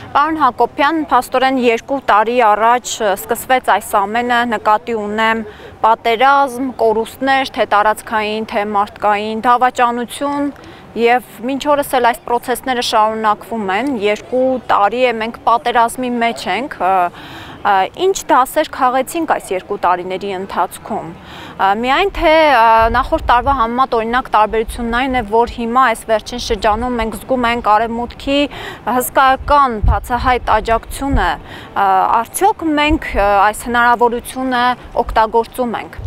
Պարոն Հակոբյան, փաստորեն 2 տարի առաջ սկսվեց այս ամենը, նկատի ունեմ պատերազմ, կորուստներ, թե տարածքային, թե մարդկային, դավաճանություն եւ մինչ օրս էլ այս process-ները շարունակվում են, 2 տարի է մենք պատերազմի մեջ ենք, ինչ դասեր քաղեցինք այս 2 տարիների ընթացքում։ Միայն թե նախորդ տարվա համեմատ օրինակ տարբերությունն այն է, որ հիմա այս վերջին շրջանում մենք զգում ենք արևմուտքի հսկայական բացահայտ աջակցությունը, արդյոք մենք այս հնարավորությունը օգտագործում ենք։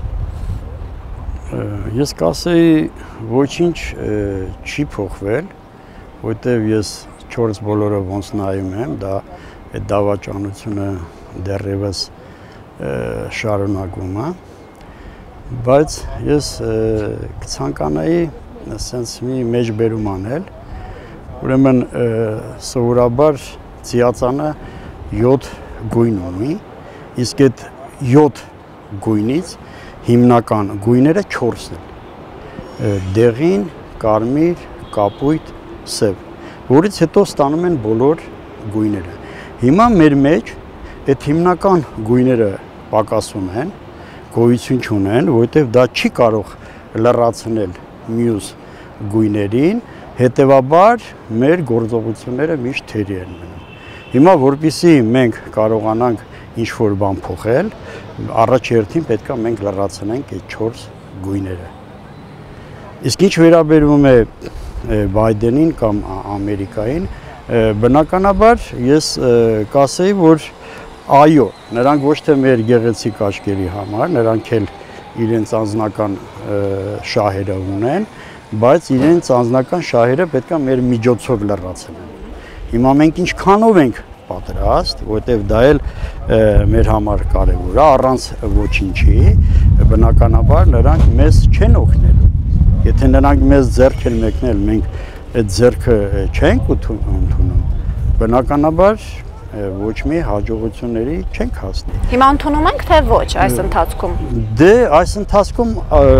Ես կասեի ոչինչ չի փոխվել, որտեղ ես 4 բոլորը ոնց նայում եմ, դա այդ դավաճանությունը դեռևս շարունակվում է, բայց ես կցանկանայի ասենց մի մեջբերում անել, ուրեմն սովորաբար ծիածանը 7 գույն ունի, իսկ այդ 7 գույնից հիմնական գույները 4-ն են, դեղին, կարմիր, կապույտ, սև, որից հետո ստանում են բոլոր գույները։ Հիմա մեր մեջ այդ հիմնական գույները պակասում են, գոյություն չունեն, որովհետև դա չի կարող լրացնել մյուս գույներին, հետևաբար մեր գործողությունները միշտ թերի են մնում։ Հիմա որպեսզի մենք կարողանանք ինչ-որ բան փոխել, առաջ հերթին պետք է մենք լրացնենք այդ 4 գույները։ Իսկ ինչ վերաբերում է Բայդենին կամ Ամերիկային, բնականաբար ես կասեի, որ այո, նրանք ոչ թե մեր գեղեցիկ աչքերի համար, նրանք էլ իրենց անձնական շահերը ունեն, բայց իրենց անձնական շահերը պետք է մեր միջոցով լրացնեն։ Հիմա մենք ինչքանով ենք պատրաստ, որտեղ դա էլ մեր համար կարևոր է, առանց ոչինչի, բնականաբար նրանք մեզ չեն օգնելու։ Եթե նրանք մեզ ձեռք են մեկնել, մենք այդ ձեռքը չենք ընդունում, բնականաբար ոչ մի հաջողությունների չենք հասնի։ Հիմա ընդունում ենք, թե ոչ այս ընթացքում։ Դե այս ընթացքում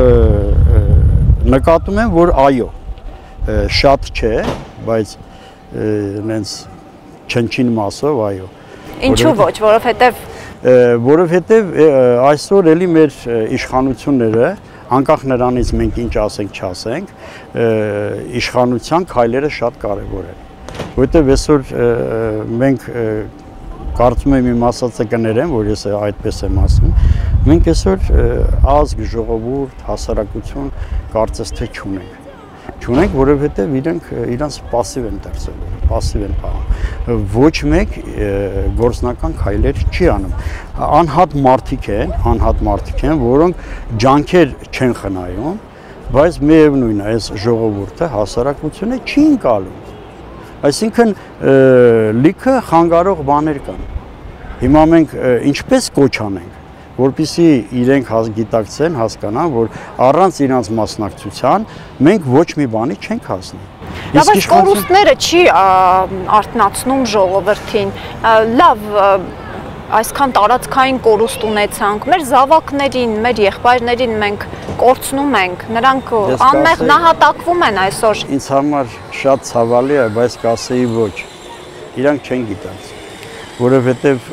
նկատում եմ, որ այո, շատ չէ, բայց նենց չնչին մասով այո։ Ինչու ոչ, որովհետև այսօր էլի մեր իշխանությունները, անկախ նրանից մենք ինչ ասենք, չասենք, իշխանության քայլերը շատ կարևոր են։ Որտեղ այսօր մենք կարծում եմ իմ ասածը կներեմ, որ ես այդպես եմ ասում, մենք այսօր ազգ, ժողովուրդ, հասարակություն կարծես թե չունենք։ Չունենք, որովհետև իրանց пассив են դարձել, пассив են պահում։ Ոչ մեկ գործնական քայլեր չի անում։ Անհատ մարդիկ են, որոնք ջանքեր չեն խնայում, բայց միևնույն է, այս ժողովուրդը, հասարակությունը չի ընկալում։ Այսինքն լիքը խանգարող բաներ կան։ Հիմա մենք ինչպես կոչ անենք, որպեսզի իրենք գիտակցեն, հասկանան, որ առանց իրանց մասնակցության մենք ոչ մի բանի չենք հասնի։ Բայց կորուստները չի արթնացնում ժողովրդին։ Լավ, այսքան տարածքային կորուստ ունեցանք, մեր զավակներին, մեր եղբայրներին մենք կորցնում ենք, նրանք անմեղ նահատակվում են այսօր։ Ինձ համար շատ ցավալի է, բայց կասեի ոչ, իրանք չեն գիտակցում, որովհետև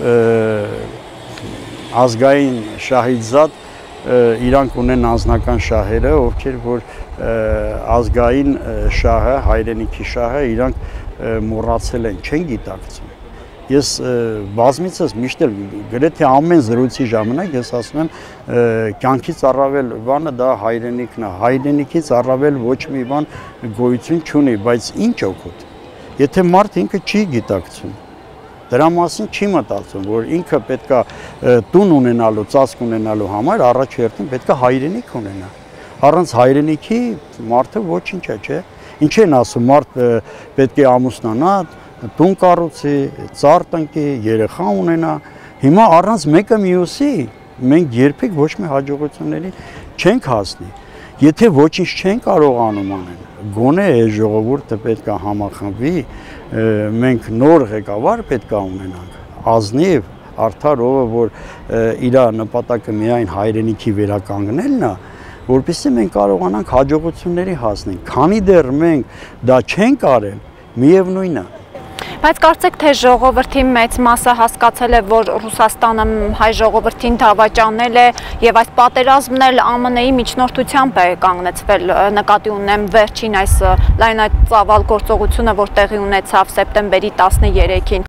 ազգային շահից զատ իրանք ունեն անձնական շահերը, ովքեր որ ազգային շահը, հայրենիքի շահը իրանք մոռացել են, չեն գիտակցում։ Ես բազմիցս միշտ էլ գրեթե ամեն զրույցի ժամանակ ես ասում եմ կյանքից առավել բանը դա հայրենիքն է, հայրենիքից առավել ոչ մի բան գոյություն չունի, բայց ինչ օգուտ։ Եթե մարդ ինքը չի գիտակցում, դրա մասին չի մտածում, որ ինքը պետքա տուն ունենալու, ծածկ ունենալու համար առաջ հերթին պետքա հայրենիք ունենա։ Առանց հայրենիքի մարդը ոչինչ է, չէ։ Ինչ են ասում, մարդ պետք է ամուսնանա, տուն կառուցի, ծառ տնկի, երեխա ունենա։ Հիմա առանց մեկը մյուսի մենք երբեք ոչ մի հաջողությունների չենք հասնի։ Եթե ոչինչ չեն կարողանում անել, գոնե ժողովուրդը պետք է համախմբվի, մենք նոր ղեկավար պետք է ունենանք, ազնիվ, արդար, ով որ իր նպատակը միայն հայրենիքի վերականգնելն է, որպեսզի մենք կարողանանք հաջողությունների հասնել։ Քանի դեռ մենք դա չենք արել, միևնույն է։ Բայց կարծեք թե ժողովրդի մեծ մասը հասկացել է, որ Ռուսաստանը հայ ժողովրդին դավաճանել է եւ այս պատերազմն էլ ԱՄՆ-ի միջնորդությամբ է կանգնեցվել, նկատի ունեմ վերջին այս լայնածավալ գործողությունը, որ տեղի ունեցավ սեպտեմբերի 13-ին։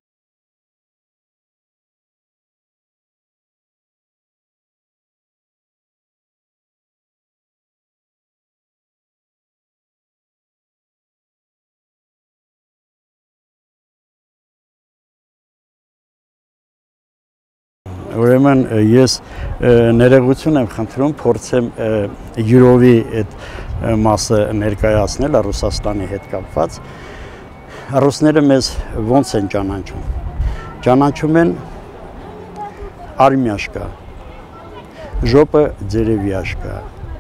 Ուրեմն ես ներողություն եմ խնդրում, փորձեմ յուրովի այդ մասը ներկայացնել Ռուսաստանի հետ կապված։ Ռուսները մեզ ոնց են ճանաչում։ Ճանաչում են արմյաշկա, ժոպը ձերևյաշկա,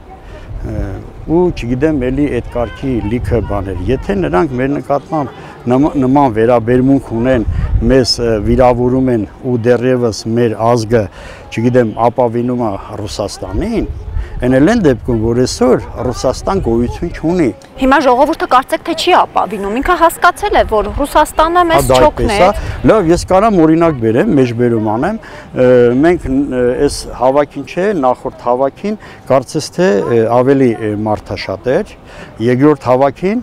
ու չգիտեմ էլի այդ կարգի լիքը բաներ։ Եթե նրանք մեր նկատմամբ նման վերաբերմունք ունեն, մեզ վիրավորում են ու դեռևս մեր ազգը, չգիտեմ, ապավինում է Ռուսաստանին, այն էլ են դեպքում, որ այսօր Ռուսաստան գոյություն չունի։ Հիմա ժողովուրդը կարծեք թե չի ապավինում, ինքը հասկացել է, որ Ռուսաստանը մեզ չօգներ։ Լավ, ես կարամ օրինակ բերեմ, մեջբերում անեմ, մենք այս հավաքին չէ, նախորդ հավաքին կարծես թե ավելի մարդաշատ էր, երկրորդ հավաքին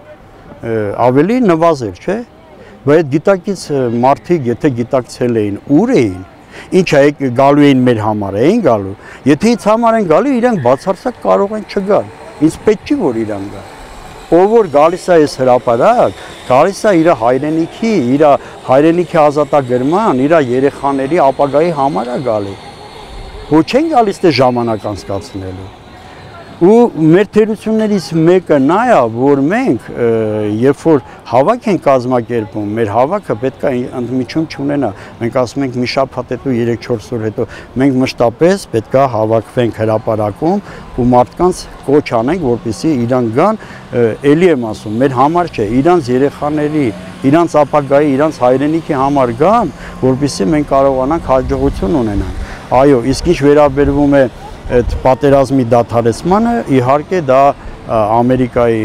ավելի նվազել, չէ՞։ Բայց գիտակից մարդիկ, եթե գիտակցել էին, ուր էին, ինչ է գալու էին մեր համար, էին գալու։ Եթե ինձ համար են գալու, իրանք բացարձակ կարող են չգալ։ Ինձ պետք չի, որ իրանք գա։ Ով որ գալիս է այս հրապարակ, գալիս է իր հայրենիքի ազատագրման, իր երեխաների ապագայի համար է գալի։ Ոչ չեն գալիս թե ժամանակ անցկացնելու։ Ու մեր թերություններից մեկը նա է, որ մենք, երբ որ հավաք են կազմակերպում, մեր հավաքը պետք է ընդմիջում չունենա։ Մենք ասում ենք մի շաբաթ հետո, 3-4 օր հետո, մենք մշտապես պետք է հավաքվենք հրապարակում ու մարդկանց կոչ անենք, որպեսզի իրանք գան, էլի եմ ասում, մեր համար չէ, իրանց երեխաների, իրանց ապագայի, իրանց հայրենիքի համար գան, որպեսզի մենք կարողանանք հաջողություն ունենանք։ Այո, իսկ ինչ վերաբերվում է այդ պատերազմի դադարեցմանը, իհարկե դա Ամերիկայի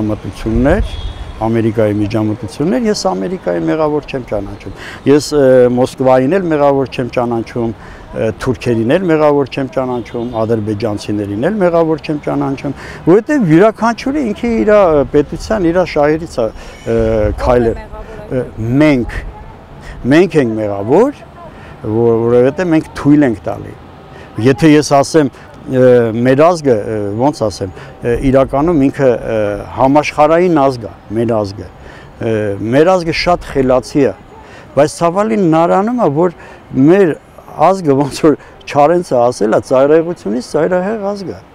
միջամտություններ, ես Ամերիկայի մեղավոր չեմ ճանաչում, ես Մոսկվային էլ մեղավոր չեմ ճանաչում, թուրքերին էլ մեղավոր չեմ ճանաչում, ադրբեջանցիներին էլ մեղավոր չեմ ճանաչում, որովհետև յուրաքանչյուրը ինքը իր պետության, իր շահերից է քայլել։ Մենք ենք մեղավոր, որովհետև մենք թույլ ենք տալի։ Եթե ես ասեմ մեր ազգը, ոնց ասեմ, իրականում ինքը համաշխարհային ազգ է, մեր ազգը շատ խելացի է, բայց ցավալին նարանում է, որ մեր ազգը ոնց որ Չարենցը ասել է, ծայրահեղությունից ծայրահեղ ազգ է։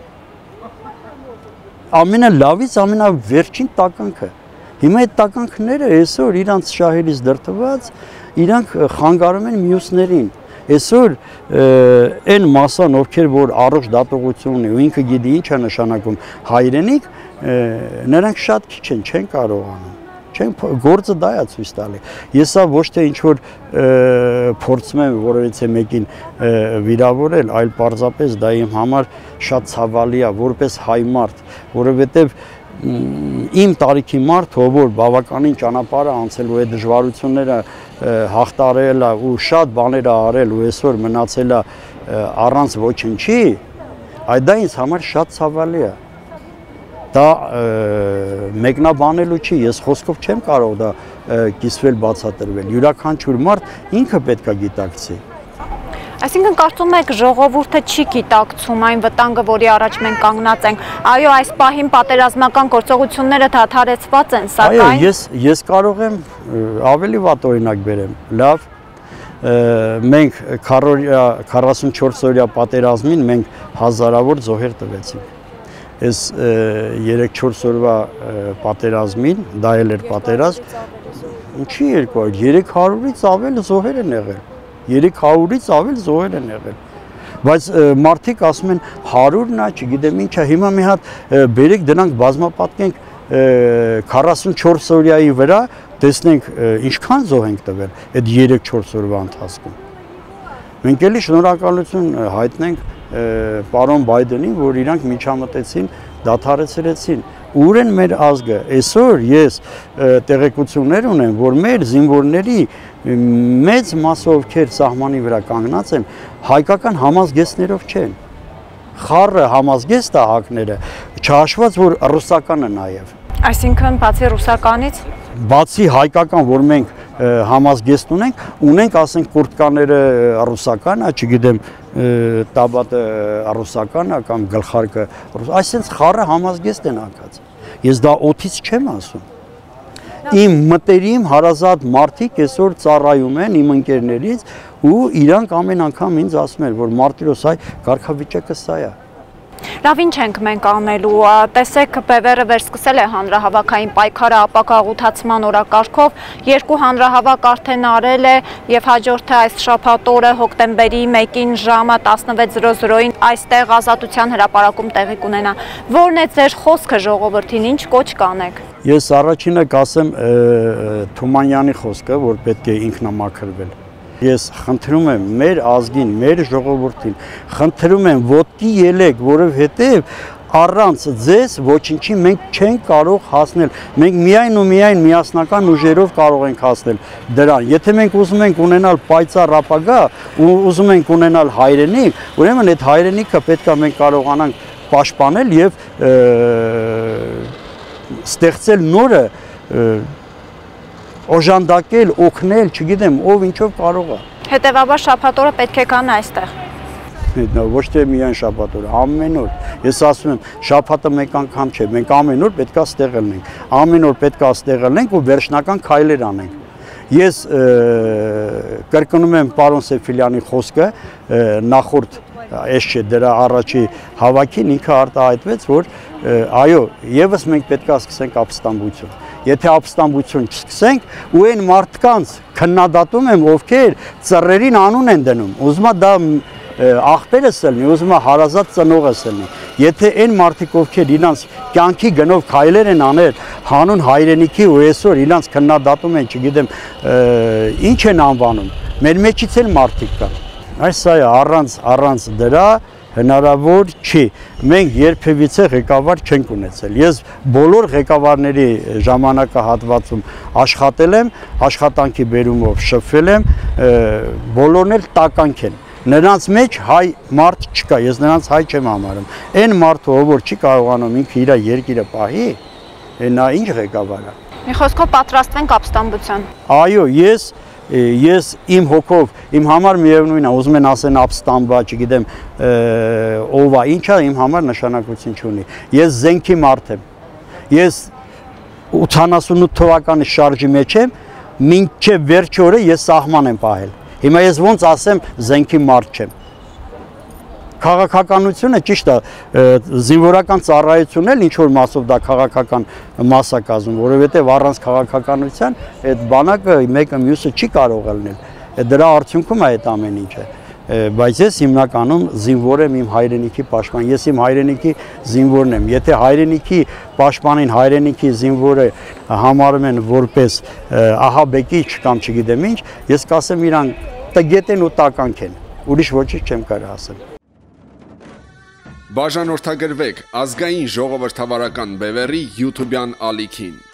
Ամենալավից ամենավերջին տականքը։ Հիմա այդ տականքները այսօր իրանց շահերից դրդված, իրանք խանգարում են մյուսներին։ Այսօր այն մասան, ովքեր որ առողջ դատողություն ունի ու ինքը գիտի ինչ է նշանակում հայրենիք, նրանք շատ քիչ են, չեն կարողանում։ Գործը դա է ցույց տալի։ Ես սա ոչ թե ինչ որ փորձում եմ որևիցե մեկին վիրավորել, այլ պարզապես դա իմ համար շատ ցավալի է, որպես հայ մարդ, որովհետև իմ տարիքի մարդ, ով որ բավականին ճանապարհ է անցել ու այդ դժվարությունները հաղթարել է ու շատ բաներ է արել ու այսօր մնացել է առանց ոչնչի, այդ դա ինձ համար շատ ցավալի է։ Դա մեկնաբանելու չի, ես խոսքով չեմ կարող դա կիսվել, բացատրվել։ Յուրաքանչյուր մարդ ինքը պետք է գիտակցի։ Այսինքն կարծում եք ժողովուրդը չի գիտակցում այն վտանգը, որի առաջ մենք կանգնած ենք։ Այո, այս պահին պատերազմական գործողությունները դադարեցված են, սակայն ես կարող եմ ավելի վատ օրինակ բերեմ։ Լավ, մենք 44-օրյա պատերազմին մենք հազարավոր զոհեր տվեցինք։ Այս 3-4 օրվա պատերազմին, դա էլ էր պատերազմ, ինչի 200, 300-ից ավել զոհեր են եղել։ 300-ից ավել զոհեր են եղել, բայց մարդիկ ասում են 100-ն է, չգիտեմ ինչա, հիմա մի հատ բերեք դրանք բազմապատկենք 44 օրյայի վրա, տեսնենք ինչքան զոհ ենք տվել այդ 3-4 օրվա ընթացքում։ Մենք էլի շնորհակալություն հայտնենք պարոն Բայդենին, որ իրանք միջամտեցին, դադարեցրեցին, ուր են մեր ազգը։ Այսօր ես տեղեկություններ ունեմ, որ մեր զինվորների մեծ մասը ովքեր սահմանի վրա կանգնած են, հայկական համազգեստներով չեն։ Խառը համազգեստը հակները, չհաշված որ ռուսականը նաև։ Այսինքն բացի ռուսականից, բացի հայկական, որ մենք համազգեստ ունենք, ասենք կուրտկաները ռուսական, չգիտեմ, տաբատը ռուսական, կամ գլխարկը ռուս, այսինքն խառը համազգեստ են հակած։ Ես դա օդից չեմ ասում։ Իմ մտերիմ հարազատ մարդիկ այսօր ծառայում են իմ ընկերներից ու իրանք ամեն անգամ ինձ ասում են, որ Մարտիրոս հայ կարգավիճակը սա է։ Լավ, ինչ ենք մենք անելու, տեսեք բևերը վերսկսել է հանրահավաքային պայքարը ապակաղութացման օրակարգով, 2 հանրահավաք արդեն արել է և հաջորդը այս շաբաթ օրը հոկտեմբերի 1-ին ժամը 16:00-ին այստեղ Ազատության հրապարակում տեղի կունենա։ Որն է ձեր խոսքը ժողովրդին, ինչ կոչ կանեք։ Ես առաջինը կասեմ Թումանյանի խոսքը, որ պետք է ինքնամաքրվել։ Ես խնդրում եմ մեր ազգին, մեր ժողովրդին, խնդրում եմ ոտքի ելեք, որովհետև առանց ձեզ ոչինչի մենք չենք կարող հասնել։ Մենք միայն ու միայն միասնական ուժերով կարող ենք հասնել դրան։ Եթե մենք ուզում ենք ունենալ պայծառ ապագա ու ուզում ենք ունենալ հայրենիք, ուրեմն այդ հայրենիքը պետք է մենք կարողանանք պաշտպանել եւ ստեղծել նորը օժանդակել, օգնել, չգիտեմ, ով ինչով կարող է։ Հետևաբար շաբաթ օրը պետք է գան այստեղ։ Ոչ թե միայն շաբաթ օրը, ամեն օր։ Ես ասում եմ, շաբաթը մեկ անգամ չէ, մենք ամեն օր պետք է ստեղ ելնենք։ Ամեն օր պետք է ստեղ ելնենք ու վերջնական քայլեր անենք։ Ես կրկնում եմ պարոն Սեֆիլյանի խոսքը նախորդ այս չէ դրա առաջի հավաքին ինքը արտահայտվեց, որ այո, եւս մենք պետք է սկսենք ապստամբություն։ Եթե ապստամբություն չսկսենք, ու այն մարդկանց քննադատում եմ, ովքեր ծռերին անուն են դնում, ուզում է դա աղբերս ելնի, ուզում է հարազատ ծնողս ելնի։ Եթե այն մարդիկ, ովքեր իրանց կյանքի գնով քայլեր են անել հանուն հայրենիքի ու այսօր իրանց քննադատում են, չգիտեմ, ինչ են անվանում, մեր մեջից էլ մարդիկ կան։ Այս սա է, առանց դրա հնարավոր չի։ Մենք երբևիցե ղեկավար չենք ունեցել։ Ես բոլոր ղեկավարների ժամանակահատվածում աշխատել եմ, աշխատանքի բերումով շփվել եմ, բոլորն էլ տականք են։ Նրանց մեջ հայ մարդ չկա, ես նրանց հայ չեմ համարում։ Այն մարդը, ով որ չի կարողանում ինքը իր երկիրը պահի, նա ինչ ղեկավար է։ Մի խոսքով պատրաստվենք ապստամբության։ Այո, ես իմ հոգով, իմ համար միևնույն է, ուզում են ասեն ապստամբա, չգիտեմ, ով է, ինչա, իմ համար նշանակություն չունի։ Ես զենքի մարդ եմ։ Ես 88 թվականի շարժի մեջ եմ, մինչև վերջ օրը ես սահման եմ պահել։ Հիմա ես ոնց ասեմ զենքի մարդ չեմ։ Քաղաքականությունը ճիշտ է, զինվորական ծառայությունն էլ ինչ որ մասով դա քաղաքական մաս է կազմում, որովհետև առանց քաղաքականության այդ բանակը մեկը մյուսը չի կարող ելնել։ Դրա արդյունքում է այդ ամեն ինչը։ Բայց ես հիմնականում զինվոր եմ իմ հայրենիքի պաշտպան, ես իմ հայրենիքի զինվորն եմ։ Եթե հայրենիքի պաշտպանին հայրենիքի զինվորը համարում են որպես ահաբեկիչ կամ չգիտեմ ինչ, ես կասեմ իրան տգետ են ու տականք են, ուրիշ ոչինչ չեմ կարող ասել։ Բաժանորդագրվեք ազգային ժողովրդավարական բևեռի YouTube-յան ալիքին։